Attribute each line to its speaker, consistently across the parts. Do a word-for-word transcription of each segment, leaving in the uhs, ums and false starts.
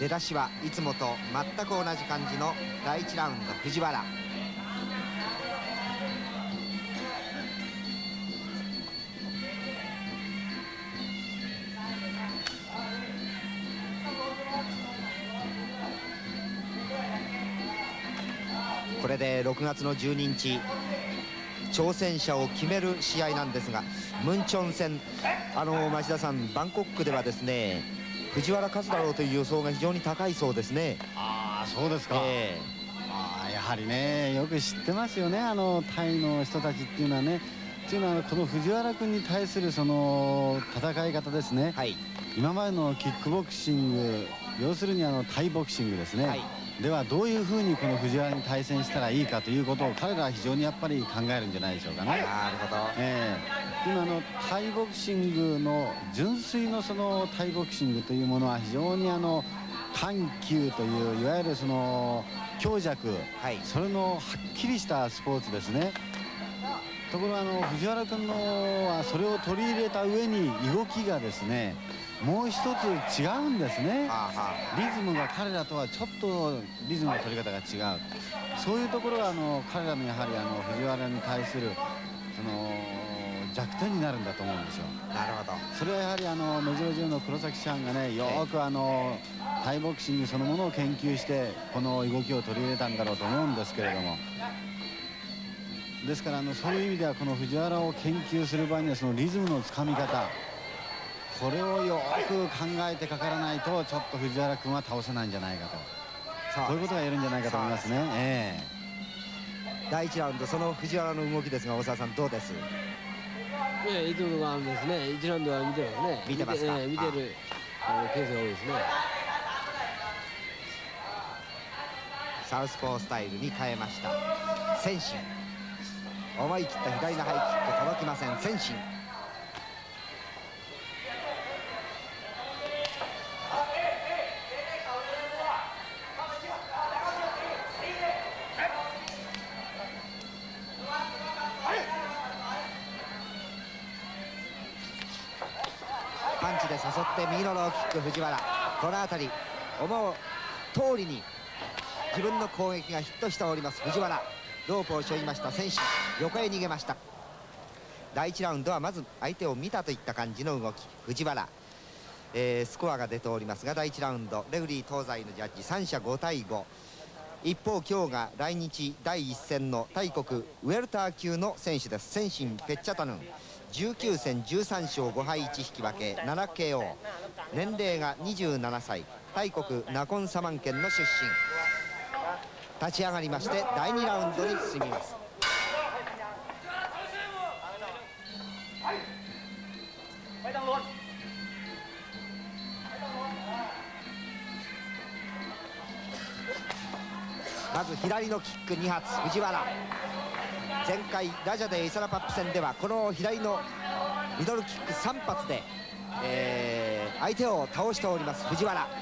Speaker 1: 出だしはいつもと全く同じ感じのだいいちラウンド藤原。これでろくがつのじゅうににち挑戦者を決める試合なんですが、ムンチョン戦、あの町田さん、バンコックではですね藤原勝つだろうという予想が非常に高いそうですね。
Speaker 2: ああ、そうですか。
Speaker 1: え
Speaker 2: ー、あやはりね、よく知ってますよね、あのタイの人たちっていうのはね。というのはこの藤原君に対するその戦い方ですね、はい、今までのキックボクシング、要するにあのタイボクシングですね、はい、ではどういうふうにこの藤原に対戦したらいいかということを彼らは非常にやっぱり考えるんじゃないでしょうかね。なるほど。えー、今のタイボクシングの純粋のそのタイボクシングというものは非常にあの緩急といういわゆるその強弱、はい、それのはっきりしたスポーツですね。ところがあの藤原君のはそれを取り入れた上に動きがですねもう一つ違うんですね。リズムが彼らとはちょっとリズムの取り方が違う。そういうところがあの彼らのやはりあの藤原に対するその弱点になるんだと思うんですよ。なるほど。それはやはりあのメジロジオの黒崎さんがねよくあのタイボクシングそのものを研究してこの動きを取り入れたんだろうと思うんですけれども。ですからあのそういう意味ではこの藤原を研究する場合にはそのリズムのつかみ方、これをよく考えてかからないとちょっと藤原君は倒せないんじゃないかと、こういうことが言えるんじゃないかと思いますね。え
Speaker 1: ー、だいいちラウンドその藤原の動きですが大沢さんどうです？
Speaker 3: ええ、いつもがですねいちラウンドは見てますね。
Speaker 1: 見てますか？
Speaker 3: 見て、えー、見てるあのケースが多いですね。
Speaker 1: サウスポースタイルに変えました。先進思い切った左のハイキック届きません。先進パンチで誘って右のローキック藤原。この辺り思う通りに自分の攻撃がヒットしております藤原。ロープを背負いました先進、横へ逃げました。だいいちラウンドはまず相手を見たといった感じの動き藤原、えー、スコアが出ておりますがだいいちラウンドレフリー東西のジャッジさん者ごたいご。一方今日が来日だいいっ戦の大国ウェルター級の選手です。先進ペッチャタヌンじゅうきゅう戦じゅうさん勝ご敗いち引き分けななケーオー、 年齢がにじゅうななさい、大国ナコンサマン県の出身。立ち上がりましてだいにラウンドに進みます。まず左のキックに発藤原。前回ラジャデイサラパップ戦ではこの左のミドルキックさん発で、えー、相手を倒しております藤原。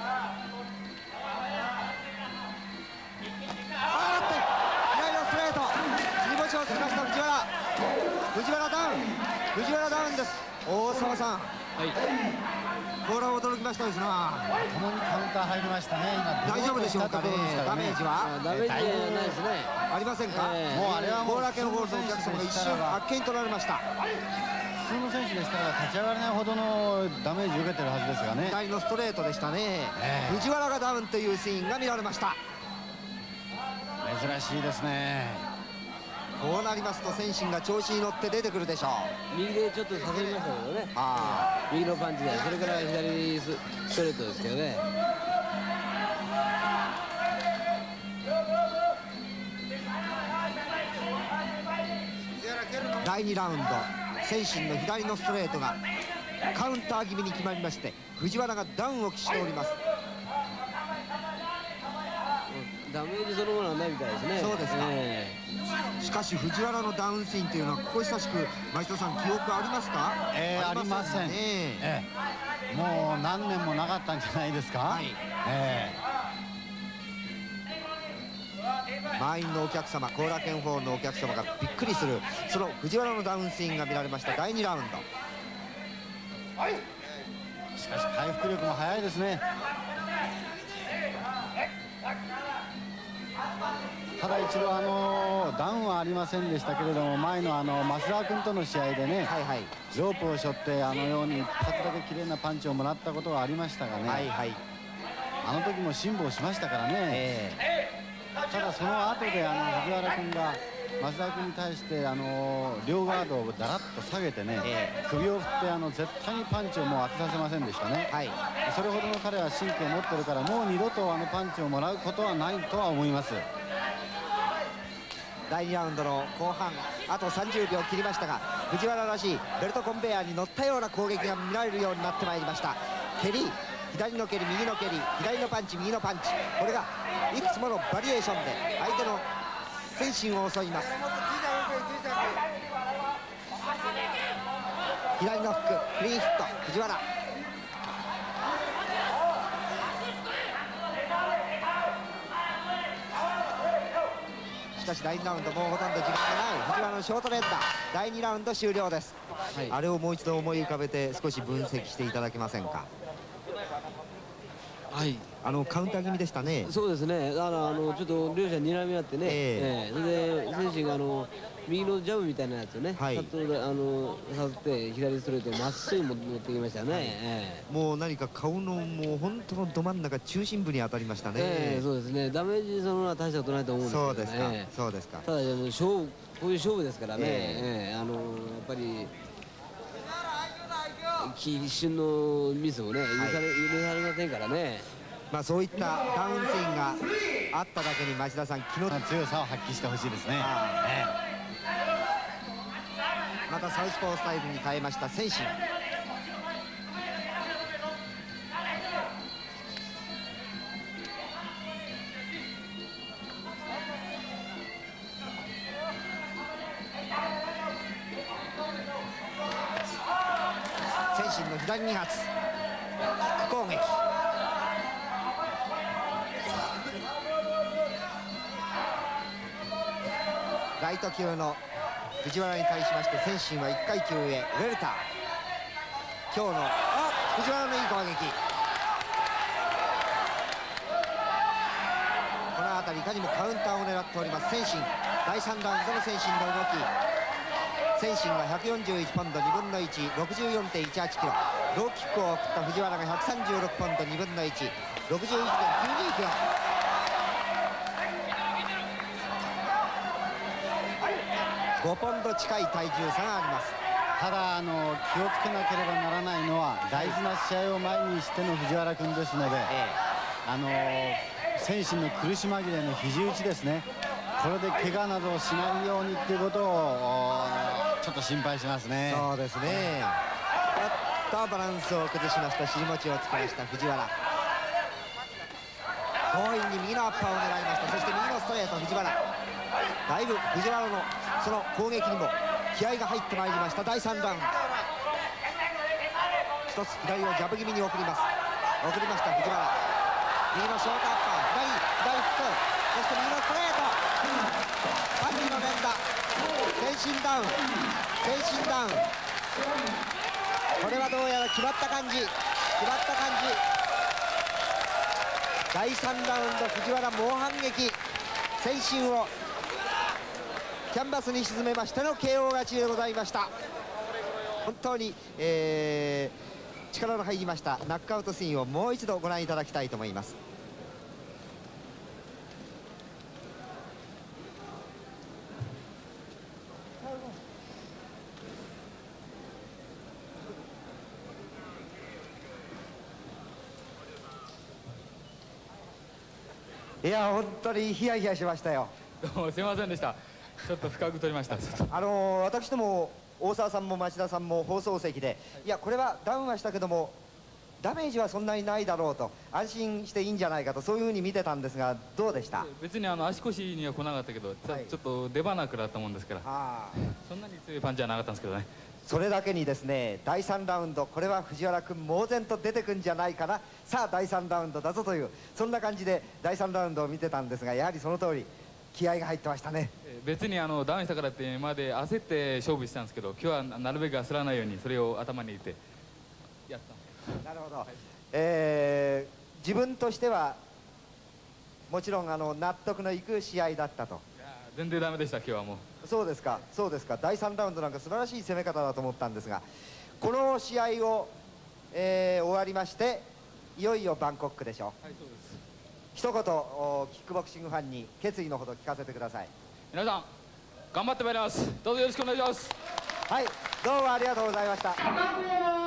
Speaker 1: 藤原ダウン、藤原ダウンです。大沢さん、はい、これは驚きましたですな。
Speaker 2: ともにカウンター入りましたね。今
Speaker 1: 大丈夫でしょうかね。ダメージは
Speaker 3: ダメージはないですね。
Speaker 1: ありませんか？
Speaker 2: えー、もうあれはもう
Speaker 1: 後楽園ホールのお客様が一瞬あっけに取られました。
Speaker 2: 普通の選手でしたら立ち上がれないほどのダメージを受けてるはずですがね。
Speaker 1: 左のストレートでしたね、えー、藤原がダウンというシーンが見られました。
Speaker 2: 珍しいですね。
Speaker 1: こうなりますと先進が調子に乗って出てくるでしょう。
Speaker 3: 右でちょっとさせましたけどね。あ右のパンチで、それから左ストレートですけどね。
Speaker 1: だいにラウンド先進の左のストレートがカウンター気味に決まりまして藤原がダウンを期しております。
Speaker 3: ダメージそのものはないみたいですね。
Speaker 1: そうですか、えー、しかし藤原のダウンシーンというのはここ久しく町田さん記憶ありますか？
Speaker 2: えー、ありません、えー、もう何年もなかったんじゃないですか。はい、え
Speaker 1: ー、満員のお客様後楽園ホールのお客様がびっくりするその藤原のダウンシーンが見られましただいにラウンド。
Speaker 2: しかし回復力も早いですね。 ただ一度あのダウンはありませんでしたけれども、前のあの増田君との試合でね、はい、はい、ロープを背負ってあのように一発だけ綺麗なパンチをもらったことがありましたがね、はい、はい、あの時も辛抱しましたからね、えー、ただその後であの藤原君が増田君に対してあの両ガードをだらっと下げてね、えー、首を振ってあの絶対にパンチをもう当てさせませんでしたね、はい、それほどの彼は神経を持ってるから、もう二度とあのパンチをもらうことはないとは思います。
Speaker 1: だいにラウンドの後半、あとさんじゅうびょう切りましたが、藤原らしいベルトコンベヤーに乗ったような攻撃が見られるようになってまいりました。蹴り、左の蹴り、右の蹴り、左のパンチ、右のパンチ、これがいくつものバリエーションで相手の全身を襲います。左のフック、クリーンヒット、藤原。しかしだいにラウンドもうほとんど時間がない藤原のショート連打、だいにラウンド終了です、はい、あれをもう一度思い浮かべて少し分析していただけませんか。はい、あのカウンター気味でしたね。
Speaker 3: そうですね、だからあのちょっと両者睨み合ってね、えーえー、それで選手があの右のジャブみたいなやつをね、はい、さっとあのさって左ストレートまっすぐ持ってきましたね、はい、えー、
Speaker 1: もう何か顔のもう本当のど真ん中中心部に当たりましたね、
Speaker 3: えー、そうですね、ダメージそのは大したことないと思うんですけどね。
Speaker 1: そうですか、えー、そうですか。
Speaker 3: ただ勝負、こういう勝負ですからね、えーえー、あのやっぱり一瞬のミスをね許され、はい、許されませんからね。
Speaker 1: まあそういったダウンスイングがあっただけに町田さん、気の
Speaker 2: 強さを発揮してほしいですね。
Speaker 1: またサウスポースタイルに変えました先進。先進の左に発キック攻撃、ライト級の藤原に対しまして先進はいっかい級上ウェルター。今日のあ藤原のいい攻撃、この辺りいかにもカウンターを狙っております先進。だいさんラウンドの先進の動き、先進はひゃくよんじゅういちポンドにぶんのいち、ろくじゅうよんてんいちはちキロ、ローキックを送った藤原がひゃくさんじゅうろくポンドにぶんのいち、ろくじゅういちてんきゅうにキロ。ごポンド近い体重差があります。
Speaker 2: ただあの気をつけなければならないのは大事な試合を前にしての藤原君ですので、ええ、あの先進の苦し紛れの肘打ちですね、これで怪我などをしないようにっていうことをちょっと心配しますね。
Speaker 1: そうですね、ちょっとバランスを崩しました、尻餅をつけました藤原。強引に右のアッパーを狙いました。そして右のストレート藤原、だいぶ藤原のその攻撃にも気合が入ってまいりました。だいさんラウンド、一つ左をジャブ気味に送ります。送りました藤原、右のショートアッパー、左左フック、そして右のストレート、パンチの連打、全身ダウン、全身ダウン、これはどうやら決まった感じ、決まった感じ。だいさんラウンド藤原猛反撃、先進をキャンバスに沈めましての ケーオー 勝ちでございました。本当に、えー、力の入りましたナックアウトシーンをもう一度ご覧いただきたいと思います。いや本当にヒヤヒヤしましたよ。
Speaker 4: どうもすいませんでした。ちょっと深く取りました。
Speaker 1: あのー、私ども大沢さんも町田さんも放送席で、いやこれはダウンはしたけどもダメージはそんなにないだろうと、安心していいんじゃないかと、そういうふうに見てたんですがどうでした？
Speaker 4: 別にあの足腰には来なかったけど、はい、ちょっと出鼻くらったもんですから、そんなに強いパンチはなかったんですけどね。
Speaker 1: それだけにですね、だいさんラウンド、これは藤原君猛然と出てくんじゃないかな、さあだいさんラウンドだぞという、そんな感じでだいさんラウンドを見てたんですが、やはりその通り気合が入ってましたね。
Speaker 4: 別にあのダウンしたからって今まで焦って勝負したんですけど、今日はなるべく焦らないようにそれを頭に入れてやったんです。
Speaker 1: なるほど、はい、えー、自分としてはもちろんあの納得のいく試合だったと。
Speaker 4: 全然ダメでした、今日はもう。
Speaker 1: そうですか、そうですか。だいさんラウンドなんか素晴らしい攻め方だと思ったんですが、この試合を、えー、終わりましていよいよバンコックでしょ。はい、そうです。一言キックボクシングファンに決意のほど聞かせてください。
Speaker 4: 皆さん頑張ってまいります。どうぞよろしくお願いします。
Speaker 1: はい、どうもありがとうございました。